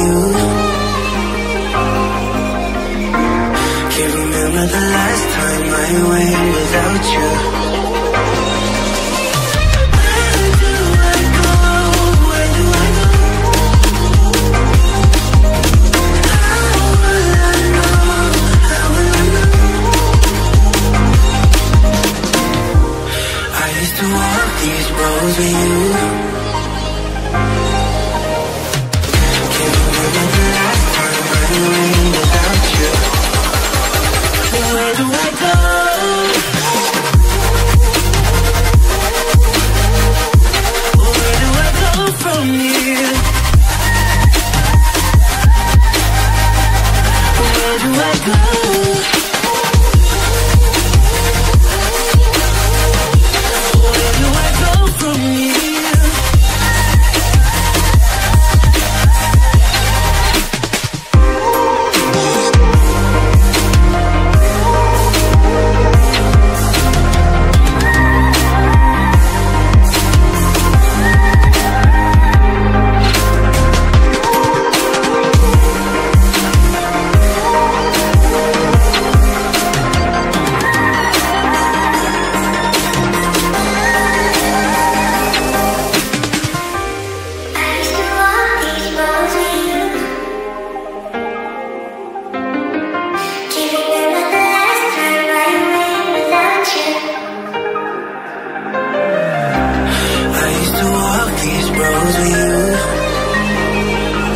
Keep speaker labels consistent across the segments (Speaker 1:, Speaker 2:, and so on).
Speaker 1: you. Can't remember the last time I went without you. Where do I go? Where do I go? How will I know? How will I know? I used to walk these roads with you. Can't remember the last time I went without you. Where do I go? Where do I go from here? Where do I go? Where do I go from here?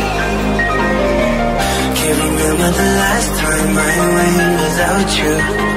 Speaker 1: Can't remember the last time I went without you.